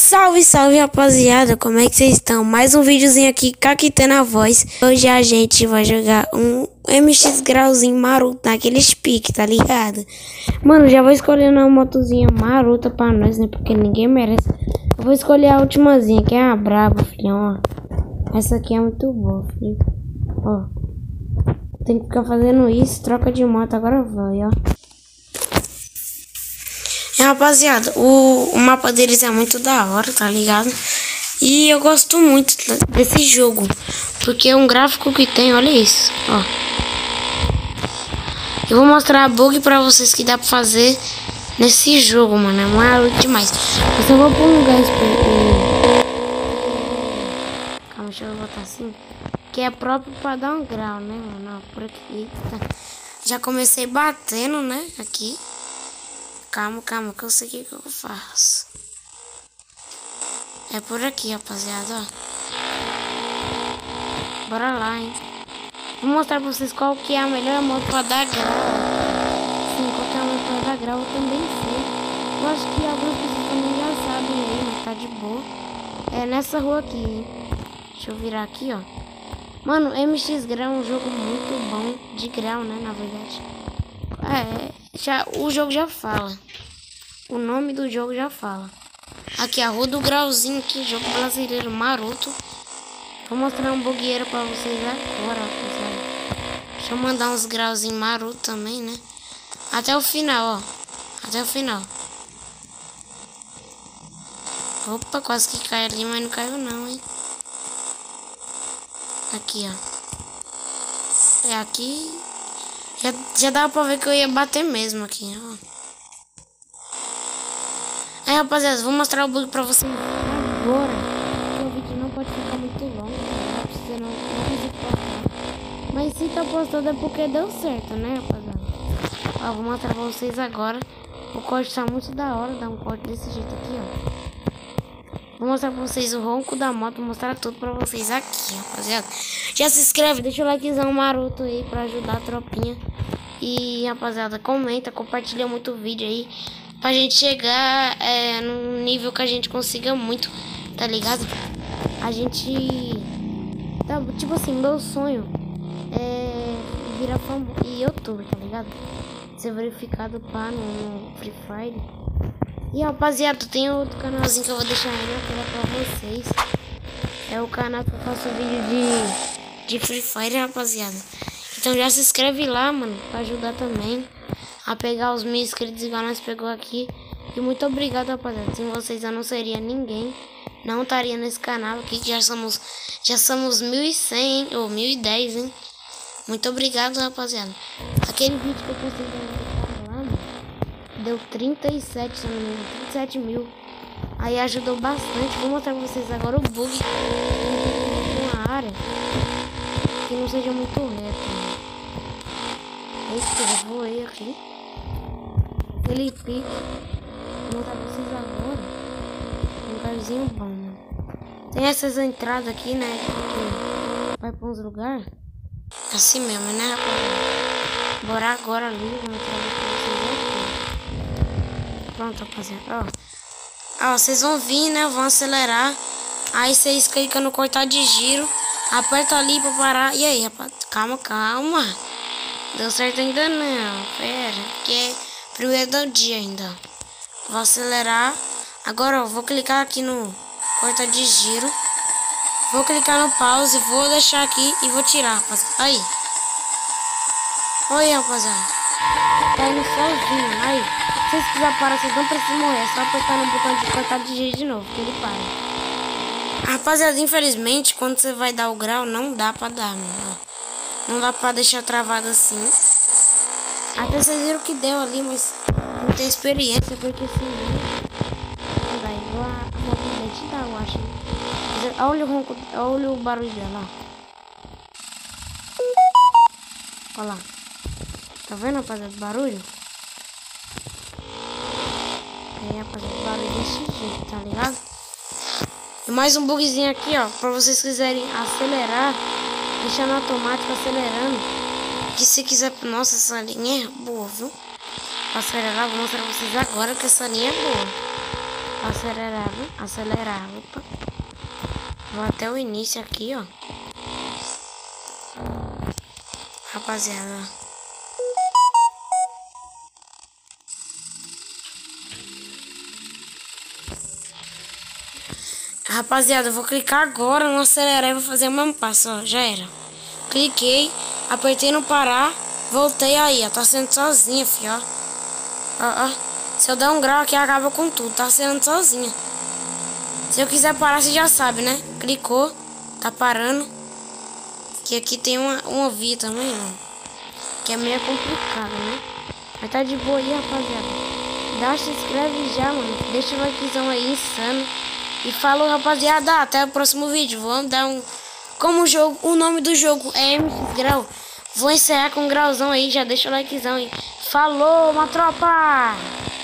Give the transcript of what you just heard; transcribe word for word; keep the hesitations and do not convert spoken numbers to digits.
Salve, salve, rapaziada, como é que vocês estão? Mais um videozinho aqui, Caquitando a voz. Hoje a gente vai jogar um M X grauzinho maroto, naqueles piques, tá ligado? Mano, já vou escolher uma motozinha marota pra nós, né? Porque ninguém merece. Eu vou escolher a ultimazinha, que é a braba, filhão, ó. Essa aqui é muito boa, filho. Ó, tem que ficar fazendo isso, troca de moto, agora vai, ó. É, rapaziada, o, o mapa deles é muito da hora, tá ligado? E eu gosto muito desse jogo, porque é um gráfico que tem, olha isso, ó. Eu vou mostrar a bug pra vocês que dá pra fazer nesse jogo, mano, é maluco demais. Eu só vou pôr um lugar espelho. Calma, deixa eu botar assim. Que é próprio pra dar um grau, né, mano? Ó, por aqui, tá. Já comecei batendo, né, aqui. Calma, calma, que eu sei o que, que eu faço. É por aqui, rapaziada, ó. Bora lá, hein. Vou mostrar pra vocês qual que é a melhor moto pra dar grau. Sim, qual que é a moto pra dar grau, eu também sei. Eu acho que algumas pessoas também já sabem aí, mas tá de boa. É nessa rua aqui, hein. Deixa eu virar aqui, ó. Mano, M X Grau é um jogo muito bom. De grau, né, na verdade. É, já, o jogo já fala. O nome do jogo já fala. Aqui, a Rua do Grauzinho, aqui, jogo brasileiro maroto. Vou mostrar um bugueiro pra vocês agora, pessoal. Deixa eu mandar uns grauzinhos maroto também, né? Até o final, ó. Até o final. Opa, quase que cai ali, mas não caiu não, hein? Aqui, ó. É aqui. Já, já dava pra ver que eu ia bater mesmo aqui, ó. Aí, rapaziada, vou mostrar o bug pra vocês agora. Porque o vídeo não pode ficar muito longo, né? Pra você não, não conseguir postar. Mas se tá postando é porque deu certo, né, rapaziada? Ó, vou mostrar pra vocês agora. O corte tá muito da hora, dá um corte desse jeito aqui, ó. Vou mostrar pra vocês o ronco da moto, vou mostrar tudo pra vocês aqui, rapaziada. Já se inscreve, deixa o likezão maroto aí pra ajudar a tropinha. E, rapaziada, comenta, compartilha muito o vídeo aí. Pra gente chegar é, num nível que a gente consiga muito, tá ligado? A gente... Tá, tipo assim, meu sonho é virar famoso e youtuber, tá ligado? Ser verificado pá no, no Free Fire. E, rapaziada, tem outro canalzinho que eu vou deixar aí na tela pra vocês. É o canal que eu faço vídeo de, de Free Fire, rapaziada. Então já se inscreve lá, mano, pra ajudar também a pegar os mil inscritos igual nós pegou aqui. E muito obrigado, rapaziada. Sem vocês eu não seria ninguém. Não estaria nesse canal aqui, que já somos já somos mil e cem, hein? Ou mil e dez, hein? Muito obrigado, rapaziada. Aquele vídeo que eu postei lá, mano, deu trinta e sete, se não me engano, trinta e sete mil. Aí ajudou bastante. Vou mostrar pra vocês agora o bug. Uma área que não seja muito reta. Eita, eu já voei aqui. Aquele pique. Vou mostrar pra vocês agora. Um lugarzinho bom, mano. Tem essas entradas aqui, né? Que vai pra uns lugares. Assim mesmo, né, rapaziada? Bora agora ali. Vou mostrar pra vocês aqui. Pronto, rapaziada. Ó. Ó, vocês vão vir, né? Vão acelerar. Aí vocês clicam no cortar de giro. Aperta ali pra parar. E aí, rapaz? Calma, calma. Deu certo ainda não. Pera. Porque é primeiro do dia ainda. Vou acelerar. Agora, ó. Vou clicar aqui no corta de giro. Vou clicar no pause. Vou deixar aqui e vou tirar, rapaziada. Aí. Oi, rapaziada. Tá indo sozinho. Aí. Se vocês quiserem parar, vocês não precisam morrer. É só apertar no botão de cortar de giro de novo. Que ele para. Rapaziada, infelizmente, quando você vai dar o grau, não dá pra dar, mano. Não dá pra deixar travado assim. Até vocês viram que deu ali, mas não tem experiência, porque assim, não dá. Igual a mobilete dá, eu acho. Olha o ronco, olha o barulho dela. Olha lá. Tá vendo, rapaziada, o barulho? É, rapaziada, o barulho desse jeito, tá ligado? E mais um bugzinho aqui, ó, pra vocês quiserem acelerar, deixar no automático acelerando. Que se quiser, nossa, essa linha é boa, viu? Pra acelerar, vou mostrar pra vocês agora que essa linha é boa. acelerar, acelerar, opa. Vou até o início aqui, ó. Rapaziada. Rapaziada, eu vou clicar agora no acelerar e vou fazer o mesmo passo, ó. Já era. Cliquei, apertei no parar, voltei aí, ó. Tá sendo sozinha, fio, ó. Ó, ó. Se eu der um grau aqui, acaba com tudo. Tá sendo sozinha. Se eu quiser parar, você já sabe, né? Clicou, tá parando. Que aqui tem uma, uma via também, ó. Que é meio complicado, né? Mas tá de boa aí, rapaziada. Dá, se inscreve já, mano. Deixa o likezão aí, insano. E falou, rapaziada. Até o próximo vídeo. Vamos dar um... Como o jogo, o nome do jogo é M X Grau. Vou encerrar com um grauzão aí. Já deixa o likezão aí. Falou, uma tropa!